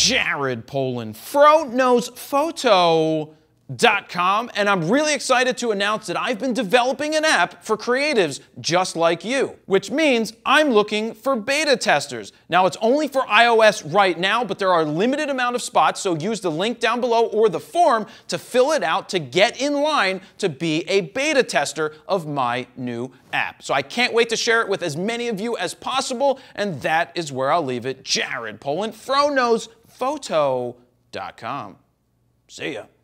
Jared Polin, FroKnowsPhoto.com, and I'm really excited to announce that I've been developing an app for creatives just like you, which means I'm looking for beta testers. Now, it's only for iOS right now, but there are a limited amount of spots, so use the link down below or the form to fill it out to get in line to be a beta tester of my new app. So I can't wait to share it with as many of you as possible, and that is where I'll leave it. Jared Polin, FroKnowsPhoto.com. See ya.